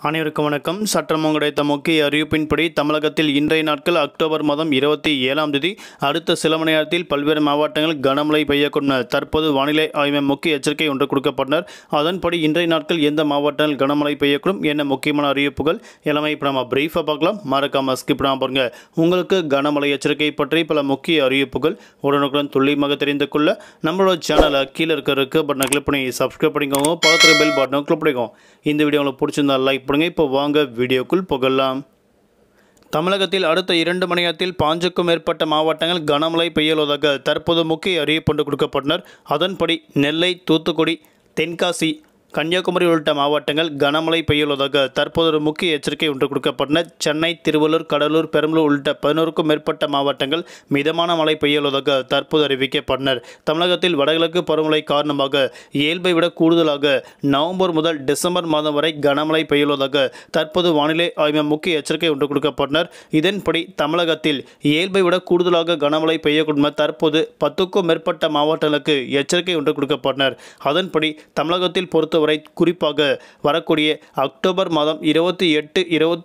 அனைவருக்கும் வணக்கம். சற்றம் கிடைத்த முக்கிய அறிவிப்பின்படி தமிழகத்தில் இன்றைய நாட்கள் அக்டோபர் மாதம் 27ஆம் தேதி அடுத்த சில மணி நேரத்தில் பல்வேறு மாவட்டங்களில் கனமழை பெய்யக்கூடும். தற்போது வானிலை ஆய்வு முக்கிய எச்சரிக்கை ஒன்று கொடுக்கப்பட்டனர். அதன்படி இன்றைய நாட்கள் எந்த மாவட்டங்கள் கனமழை பெய்யக்கூடும் என்ன முக்கியமான அறிவிப்புகள் எல்லாமே இப்போ நம்ம பிரீஃபாக பார்க்கலாம். மறக்காம ஸ்கிப் பண்ணாம பாருங்க. உங்களுக்கு கனமழை எச்சரிக்கை பற்றி பல முக்கிய அறிவிப்புகள் உடனுக்குடன் துல்லியமாக தெரிந்து கொள்ள நம்மளோட சேனலை கீழே இருக்கிற பட்டனை கிளிக் பண்ணி சப்ஸ்கிரைப் பண்ணிக்கோங்க. பக்கத்தில் பெல் பட்டனை கிளிக் பண்ணிக்கோங்க. இந்த வீடியோ உங்களுக்கு பிடிச்சிருந்தா லைக். இப்போ வாங்க வீடியோக்குள் போகலாம். தமிழகத்தில் அடுத்த 2 மணி நேரத்தில் 5க்கும் மேற்பட்ட மாவட்டங்கள் கனமழை பெய்யுவதாக தற்போது முக்கிய அறிவிப்பு கொடுக்கப்பட்டனர். அதன்படி நெல்லை, தூத்துக்குடி, தென்காசி, கன்னியாகுமரி உள்ளிட்ட மாவட்டங்கள் கனமழை பெய்யுவதாக தற்போது ஒரு முக்கிய எச்சரிக்கை ஒன்று கொடுக்கப்பட்டன. சென்னை, திருவள்ளூர், கடலூர், பெரம்பலூர் உள்ளிட்ட 11க்கும் மேற்பட்ட மாவட்டங்கள் மிதமான மழை பெய்யுவதாக தற்போது அறிவிக்கப்பட்டனர். தமிழகத்தில் வடகிழக்கு பருவமழை காரணமாக இயல்பை விட கூடுதலாக நவம்பர் முதல் டிசம்பர் மாதம் வரை கனமழை பெய்யுவதாக தற்போது வானிலை ஆய்வு முக்கிய எச்சரிக்கை ஒன்று கொடுக்கப்பட்டனர். இதன்படி தமிழகத்தில் இயல்பை விட கூடுதலாக கனமழை பெய்யக்கூடும். தற்போது 10க்கும் மேற்பட்ட மாவட்டங்களுக்கு எச்சரிக்கை ஒன்று கொடுக்கப்பட்டனர். அதன்படி தமிழகத்தில் பொறுத்த குறிப்பாக வரக்கூடிய அக்டோபர் மாதம் 28,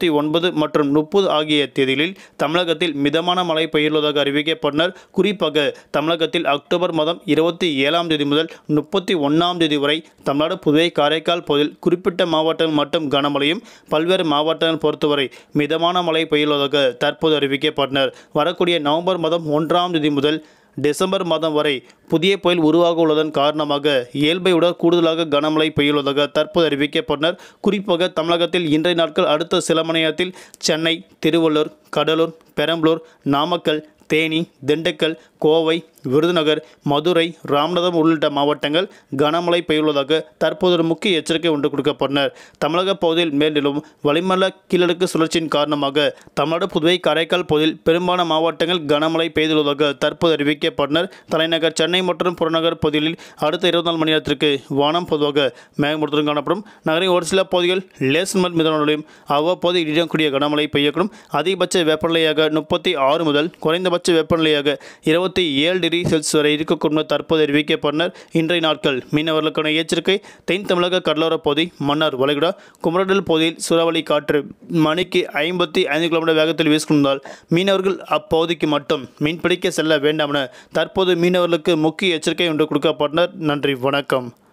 29 மற்றும் 30 ஆகிய தேதிகளில் தமிழகத்தில் மிதமான மழை பெய்யுவதாக அறிவிக்கப்பட்டனர். குறிப்பாக தமிழகத்தில் அக்டோபர் மாதம் 27ஆம் தேதி முதல் 31ஆம் தேதி வரை தமிழ்நாடு, புதுவை, காரைக்கால் பகுதியில் குறிப்பிட்ட மாவட்டங்கள் மட்டும் கனமழையும், பல்வேறு மாவட்டங்கள் பொறுத்தவரை மிதமான மழை பெய்யுவதாக தற்போது அறிவிக்கப்பட்டனர். வரக்கூடிய நவம்பர் மாதம் 1ஆம் தேதி முதல் டிசம்பர் மாதம் வரை புதிய புயல் உருவாக உள்ளதன் காரணமாக இயல்பை விட கூடுதலாக கனமழை பெய்யுவதாக தற்போது அறிவிக்கப்பட்டனர். குறிப்பாக தமிழகத்தில் இன்றைய நாட்கள் அடுத்த சில மணி நேரத்தில் சென்னை, திருவள்ளூர், கடலூர், பெரம்பலூர், நாமக்கல், தேனி, திண்டுக்கல், கோவை, விருதுநகர், மதுரை, ராமநாதபுரம் உள்ளிட்ட மாவட்டங்கள் கனமழை பெய்யுவதாக தற்போது ஒரு முக்கிய எச்சரிக்கை ஒன்று கொடுக்கப்பட்டனர். தமிழக பகுதியில் மேலும் வளிமண்டல கீழடுக்கு சுழற்சியின் காரணமாக தமிழ்நாடு, புதுவை, காரைக்கால் பகுதியில் பெரும்பாலான மாவட்டங்கள் கனமழை பெய்துள்ளதாக தற்போது அறிவிக்கப்பட்டனர். தலைநகர் சென்னை மற்றும் புறநகர் பகுதிகளில் அடுத்த 24 மணி நேரத்திற்கு வானம் பொதுவாக மேகமூட்டத்துடன் காணப்படும். நகரின் ஒரு சில பகுதிகள் லேசான முதல் மிதமான அவ்வப்போது இடியக்கூடிய கனமழை பெய்யக்கூடும். அதிகபட்ச வெப்பநிலையாக 36 முதல் குறைந்தபட்ச வெப்பநிலையாக 27 டிகிரி செல்சியஸ் வரை இருக்கக்கூடும் தற்போது அறிவிக்கப்பட்டனர். இன்றைய நாட்கள் மீனவர்களுக்கான எச்சரிக்கை. தென் தமிழக கடலோர பகுதி, மன்னார் வளைகுடா, குமரடல் பகுதியில் சூறாவளி காற்று மணிக்கு 55 கிலோமீட்டர் வேகத்தில் வீசுவதால் மீனவர்கள் அப்பகுதிக்கு மட்டும் மீன்பிடிக்க செல்ல வேண்டாம் என தற்போது மீனவர்களுக்கு முக்கிய எச்சரிக்கை ஒன்று கொடுக்கப்பட்டனர். நன்றி, வணக்கம்.